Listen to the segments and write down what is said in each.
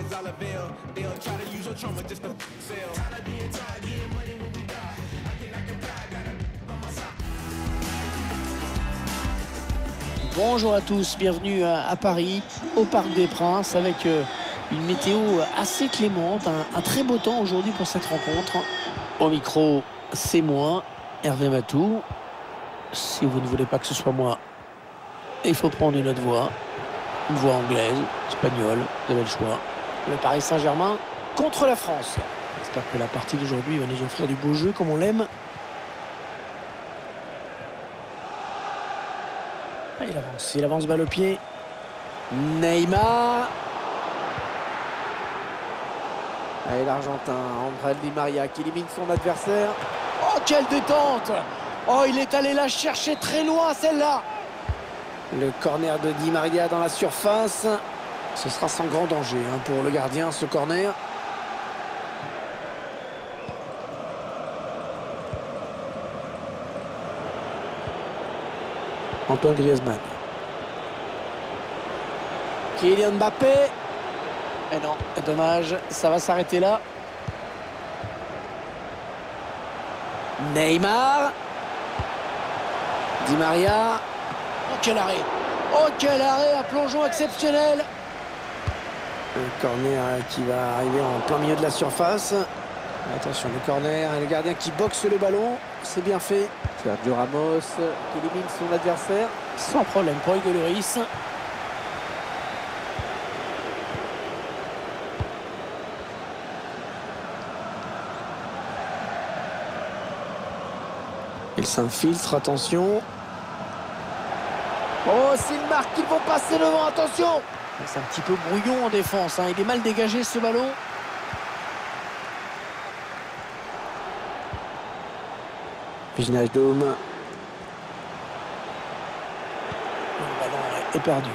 Bonjour à tous, bienvenue à Paris, au Parc des Princes, avec une météo assez clémente, un très beau temps aujourd'hui pour cette rencontre. Au micro, c'est moi, Hervé Matou. Si vous ne voulez pas que ce soit moi, il faut prendre une autre voix, une voix anglaise, espagnole, vous avez le choix. Le Paris Saint-Germain contre la France. J'espère que la partie d'aujourd'hui va nous offrir du beau jeu comme on l'aime. Il avance balle au pied. Neymar. Et l'Argentin, André Di Maria qui élimine son adversaire. Oh, quelle détente! Oh, il est allé la chercher très loin, celle-là. Le corner de Di Maria dans la surface. Ce sera sans grand danger pour le gardien, ce corner. Antoine Griezmann. Kylian Mbappé. Et non, dommage, ça va s'arrêter là. Neymar. Di Maria. Oh, quel arrêt! Oh, quel arrêt! Un plongeon exceptionnel. Un corner qui va arriver en plein milieu de la surface. Attention, le corner et le gardien qui boxe le ballon. C'est bien fait. Sergio Ramos qui élimine son adversaire. Sans problème pour Hugo Lloris. Il s'infiltre, attention. Oh, s'il marque, ils vont passer devant, attention. C'est un petit peu brouillon en défense, il est mal dégagé ce ballon. Wijnaldum. Le ballon est perdu.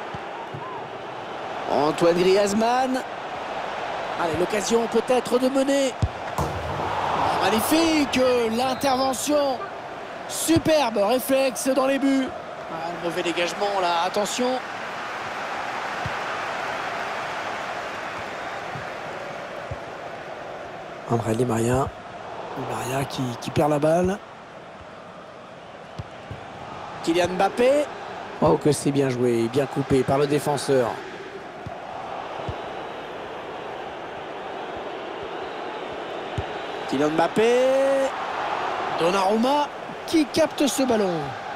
Antoine Griezmann. Allez, l'occasion peut-être de mener. Magnifique, l'intervention. Superbe réflexe dans les buts. Mauvais dégagement là, attention. André Di Maria. Di Maria qui perd la balle. Kylian Mbappé. Oh, que c'est bien joué, bien coupé par le défenseur. Kylian Mbappé. Donnarumma qui capte ce ballon.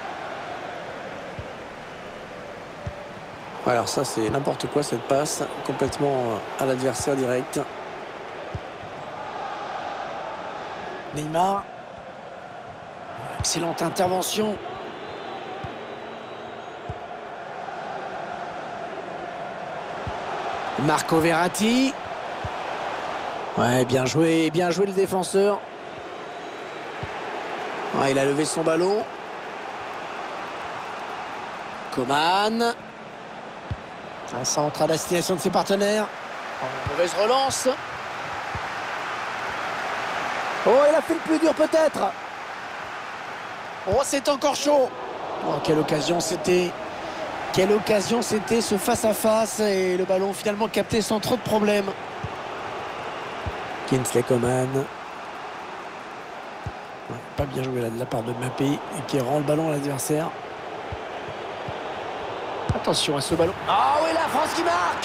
Alors ça, c'est n'importe quoi cette passe, complètement à l'adversaire direct. Neymar. Excellente intervention. Marco Verratti. Ouais, bien joué le défenseur. Ouais, il a levé son ballon. Coman. Un centre à destination de ses partenaires. Mauvaise relance. Oh, il a fait le plus dur peut-être. Oh, c'est encore chaud. Oh, quelle occasion c'était. Quelle occasion c'était ce face-à-face. Et le ballon finalement capté sans trop de problèmes. Kingsley Coman. Ouais, pas bien joué là de la part de Mbappé. Et qui rend le ballon à l'adversaire. Attention à ce ballon. Ah oui, la France qui marque.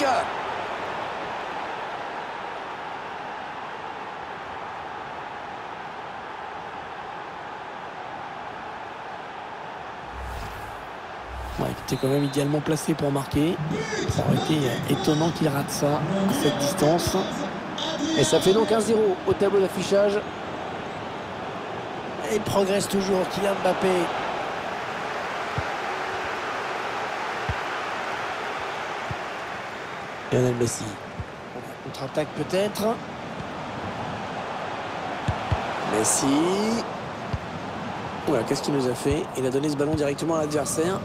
Ouais, il était quand même idéalement placé pour marquer. Ça aurait été étonnant qu'il rate ça à cette distance. Et ça fait donc 1-0 au tableau d'affichage. Et il progresse toujours, Kylian Mbappé. Lionel Messi. Contre-attaque peut-être. Messi. Voilà, qu'est-ce qu'il nous a fait? Il a donné ce ballon directement à l'adversaire.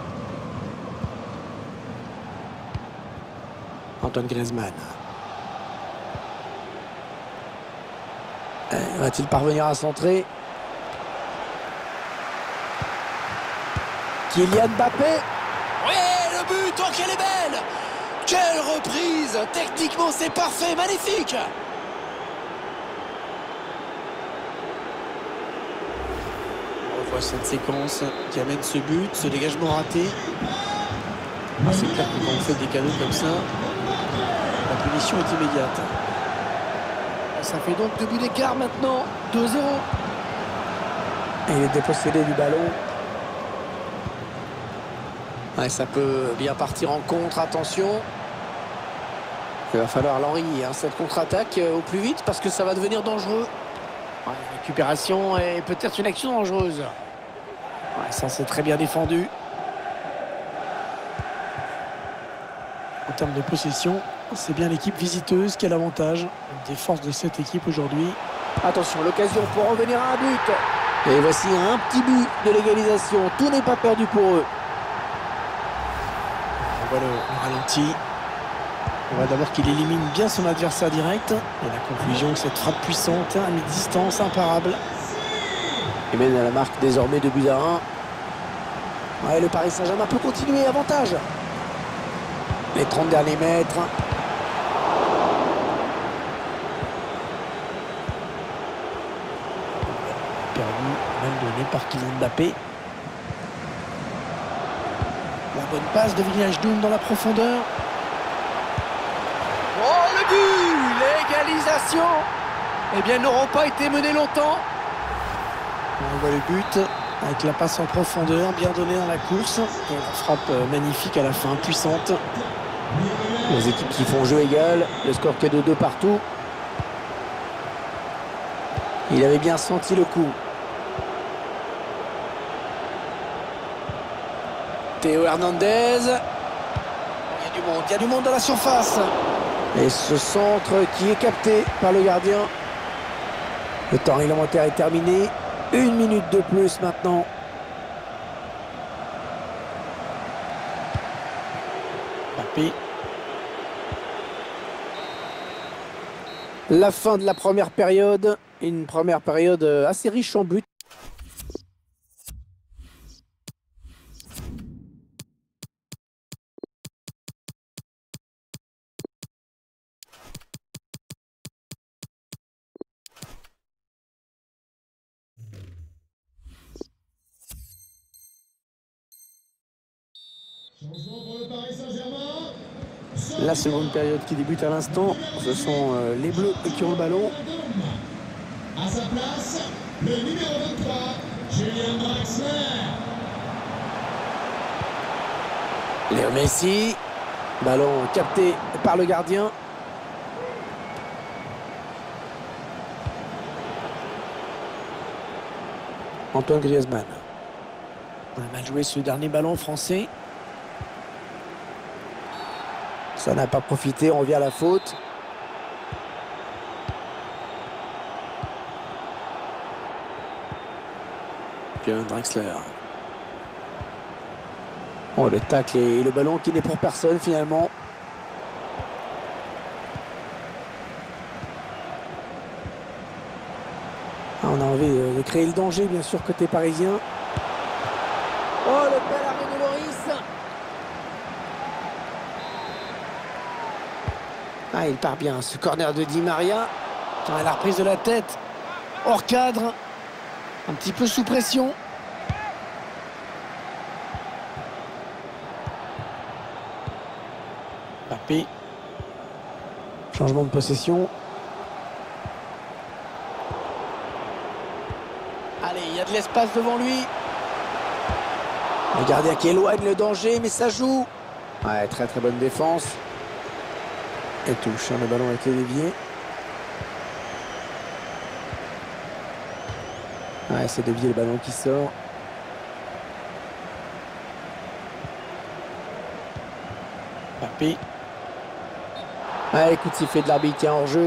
Antoine Griezmann. Va-t-il parvenir à centrer? Kylian Mbappé. Oui, le but, oh, qu'elle est belle! Quelle reprise! Techniquement, c'est parfait, magnifique! On revoit cette séquence qui amène ce but, ce dégagement raté. Ah, c'est clair que quand on fait des cadeaux comme ça, la punition est immédiate. Ça fait donc 2 buts d'écart maintenant, 2-0. Et il est dépossédé du ballon. Ouais, ça peut bien partir en contre, attention. Il va falloir l'enrayer, hein, cette contre-attaque au plus vite parce que ça va devenir dangereux. Ouais, récupération et peut-être une action dangereuse. Ouais, ça c'est très bien défendu. En termes de possession, c'est bien l'équipe visiteuse qui a l'avantage. Une des forces de cette équipe aujourd'hui. Attention, l'occasion pour revenir à un but. Et voici un petit but de l'égalisation. Tout n'est pas perdu pour eux. On voit le ralenti. On voit d'abord qu'il élimine bien son adversaire direct. Et la conclusion que cette frappe puissante à mi-distance, imparable. Et mène à la marque désormais de 2-1. Ouais, le Paris Saint-Germain peut continuer, avantage. Les 30 derniers mètres. Perdu, même donné par Kylian Mbappé. La bonne passe de Wijnaldum dans la profondeur. Oh, le but! L'égalisation! Eh bien, ils n'auront pas été menés longtemps. On voit le but avec la passe en profondeur, bien donnée dans la course. Et la frappe magnifique à la fin, puissante. Les équipes qui font jeu égal, le score que de 2 partout. Il avait bien senti le coup. Théo Hernandez. Il y a du monde dans la surface. Et ce centre qui est capté par le gardien. Le temps réglementaire est terminé. 1 minute de plus maintenant. Mbappé. La fin de la première période. Une première période assez riche en buts. La seconde période qui débute à l'instant, ce sont les Bleus qui ont le ballon. À sa place, le numéro 23, Julian Draxler. Léo Messi, ballon capté par le gardien. Antoine Griezmann. On a mal joué ce dernier ballon français. Ça n'a pas profité, on revient à la faute. Julian Draxler. Oh, le tacle et le ballon qui n'est pour personne finalement. Ah, on a envie de créer le danger bien sûr côté parisien. Oh, le bel arrêt de Loris. Ah, il part bien, ce corner de Di Maria. La reprise de la tête, hors cadre, un petit peu sous pression. Mbappé. Changement de possession. Allez, il y a de l'espace devant lui. Le gardien qui éloigne le danger, mais ça joue. Ouais, très très bonne défense. Et touche, le ballon a été dévié. Ouais, c'est dévié le ballon qui sort. Mbappé. Ouais, écoute, il fait de l'arbitre, il y a hors-jeu.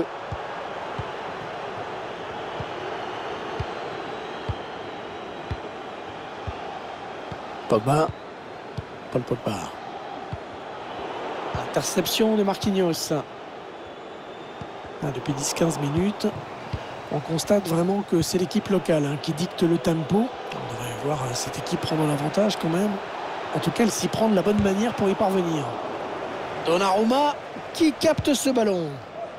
Pogba. Paul Pogba. Interception de Marquinhos. Depuis 10-15 minutes, on constate vraiment que c'est l'équipe locale qui dicte le tempo. On devrait voir cette équipe prendre l'avantage quand même. En tout cas, elle s'y prend de la bonne manière pour y parvenir. Donnarumma qui capte ce ballon.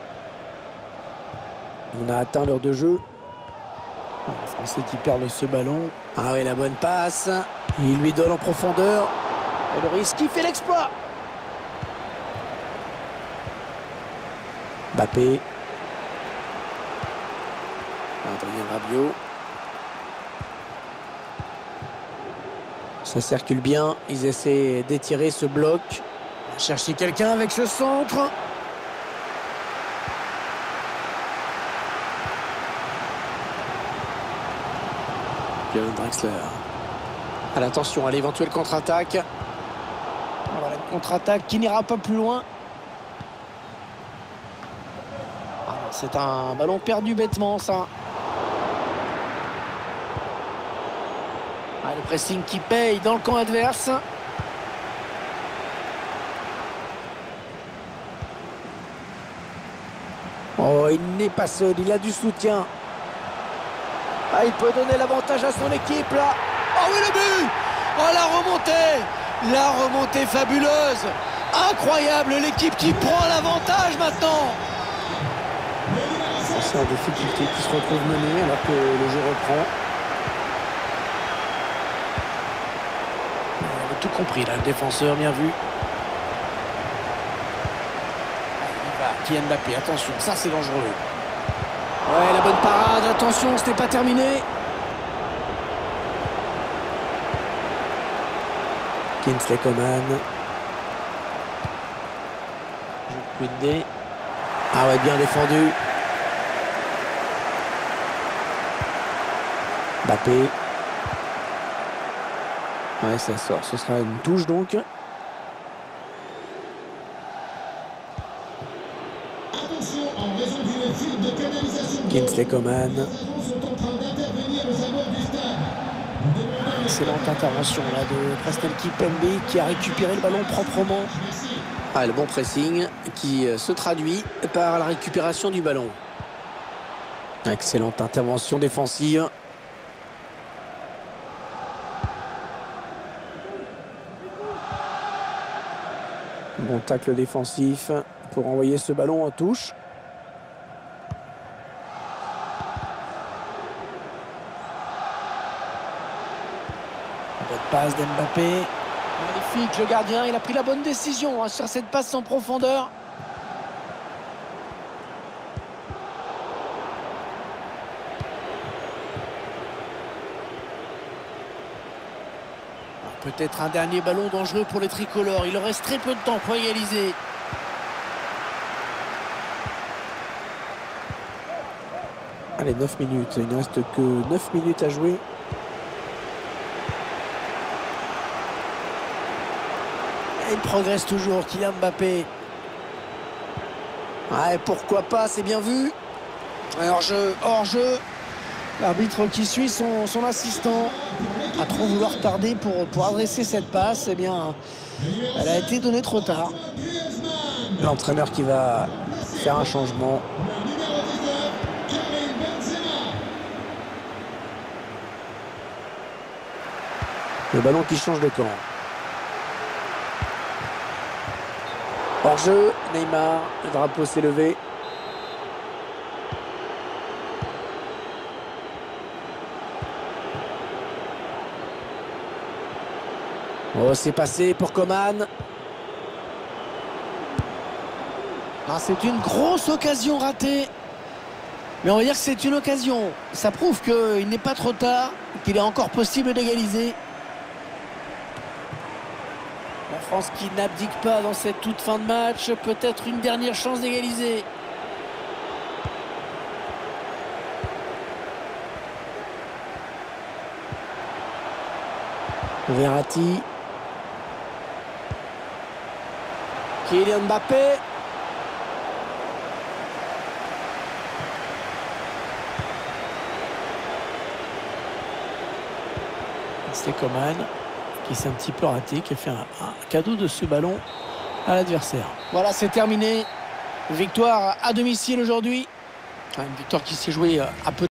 On a atteint l'heure de jeu. Les Français qui perdent ce ballon. Ah oui, la bonne passe. Il lui donne en profondeur. Et le risque qui fait l'exploit. Mbappé. Adrien Rabiot. Ça circule bien. Ils essaient d'étirer ce bloc. On va chercher quelqu'un avec ce centre. Drexler. À l'attention à l'éventuelle contre-attaque. Voilà une contre-attaque qui n'ira pas plus loin. C'est un ballon perdu bêtement, ça. Le pressing qui paye dans le camp adverse. Oh, il n'est pas seul, il a du soutien. Ah, il peut donner l'avantage à son équipe, là. Oh oui, le but! Oh, la remontée fabuleuse. Incroyable, l'équipe qui prend l'avantage maintenant. C'est en difficulté qui se retrouve mené alors que le jeu reprend. On a tout compris, là, le défenseur, bien vu. Il va, Kylian Mbappé, attention, ça c'est dangereux. Ouais, la bonne parade, attention, ce n'est pas terminé. Kingsley Coman. Koundé. Ah ouais, bien défendu. Mbappé. Ouais, ça sort, ce sera une touche donc. Kingsley Coman. Excellente intervention là de Presnel Kimpembe qui a récupéré le ballon proprement. Ah, le bon pressing qui se traduit par la récupération du ballon. Excellente intervention défensive. Bon tacle défensif pour envoyer ce ballon en touche. Bonne passe d'Mbappé. Magnifique, le gardien, il a pris la bonne décision sur cette passe en profondeur. Peut-être un dernier ballon dangereux pour les tricolores. Il leur reste très peu de temps pour égaliser. Allez, 9 minutes. Il ne reste que 9 minutes à jouer. Et il progresse toujours, Kylian Mbappé. Ouais, pourquoi pas, c'est bien vu. Hors-jeu, hors-jeu. L'arbitre qui suit son assistant. À trop vouloir tarder pour adresser cette passe, eh bien, elle a été donnée trop tard. L'entraîneur qui va faire un changement. Le ballon qui change de camp. Hors-jeu, Neymar, le drapeau s'est levé. Oh, c'est passé pour Coman. Ah, c'est une grosse occasion ratée. Mais on va dire que c'est une occasion. Ça prouve qu'il n'est pas trop tard, qu'il est encore possible d'égaliser. La France qui n'abdique pas dans cette toute fin de match. Peut-être une dernière chance d'égaliser. Verratti. Kylian Mbappé. C'est Coman qui s'est un petit peu raté, qui a fait un cadeau de ce ballon à l'adversaire. Voilà, c'est terminé. Victoire à domicile aujourd'hui. Une victoire qui s'est jouée à peu